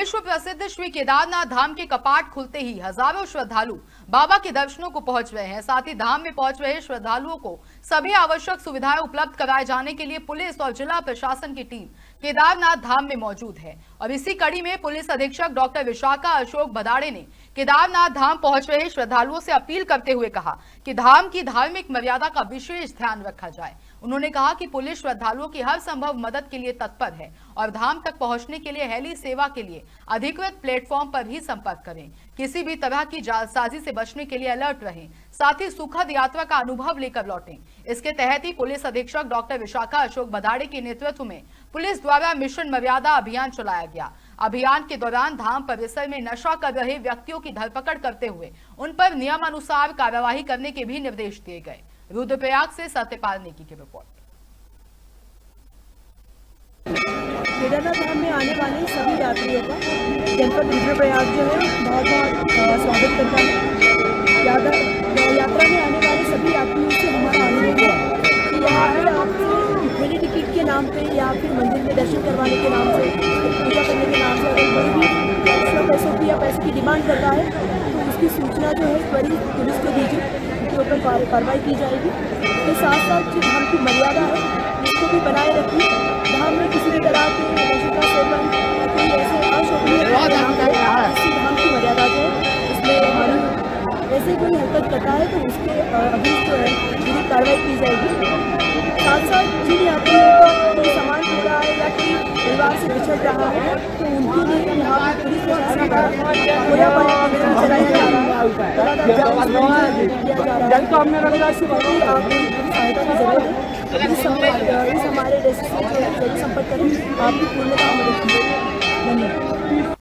विश्व प्रसिद्ध श्री केदारनाथ धाम के कपाट खुलते ही हजारों श्रद्धालु बाबा के दर्शनों को पहुंच रहे हैं। साथ ही धाम में पहुंच रहे श्रद्धालुओं को सभी आवश्यक सुविधाएं उपलब्ध कराए जाने के लिए पुलिस और जिला प्रशासन की टीम केदारनाथ धाम में मौजूद है। और इसी कड़ी में पुलिस अधीक्षक डॉक्टर विशाखा अशोक भदाड़े ने केदारनाथ धाम पहुंच रहे श्रद्धालुओं से अपील करते हुए कहा कि धाम की धार्मिक मर्यादा का विशेष ध्यान रखा जाए। उन्होंने कहा कि पुलिस श्रद्धालुओं की हर संभव मदद के लिए तत्पर है और धाम तक पहुंचने के लिए हेली सेवा के लिए अधिकृत प्लेटफॉर्म पर भी संपर्क करें। किसी भी तरह की जालसाजी से बचने के लिए अलर्ट रहें, साथ ही सुखद यात्रा का अनुभव लेकर लौटें। इसके तहत ही पुलिस अधीक्षक डॉक्टर विशाखा अशोक भदाड़े के नेतृत्व में पुलिस द्वारा मिशन मर्यादा अभियान चलाया गया। अभियान के दौरान धाम परिसर में नशा कर रहे व्यक्तियों की धरपकड़ करते हुए उन पर नियमानुसार कार्यवाही करने के भी निर्देश दिए गए। रुद्रप्रयाग से सत्यपाल नेगी की रिपोर्ट। केदारनाथ धाम में आने वाले सभी यात्रियों का जनपद रुद्रप्रयाग जो है बहुत स्वागत करता है। यात्रा में आने वाले सभी यात्रियों से हमारा अनुरोध है कि यहाँ पर आपसे मेरी टिकट के नाम पे या फिर मंदिर में दर्शन करवाने के नाम से, पूजा करने के नाम से अगर कोई भी एक्स्ट्रा पैसों की या पैसे की डिमांड करता है तो उसकी सूचना जो है त्वरित पुलिस को दीजिए, उसके ऊपर कार्रवाई की जाएगी। इसके साथ साथ जो धाम की मर्यादा है उसको भी बनाए रखिए। धाम में किसी भी तरह के नशे का सेवन या कोई ऐसे अशोभनीय धाम की मर्यादा जो है उसमें हमारी ऐसे कोई हरकत करता है तो उसके अभी जो है पूरी कार्रवाई की जाएगी। साथ साथ जिन यात्रियों का कोई सामान हो रहा है या कोई परिवार से बिछड़ रहा है तो उनके लिए यहाँ पर पुलिस प्रशासन द्वारा पूरा अभियान चलाया जा रहा है। आपको सहायता की जरूरत है, इस हमारे रेसिडेंट से संपर्क करें, आपकी पूर्णतः मदद की जाएगी। धन्यवाद।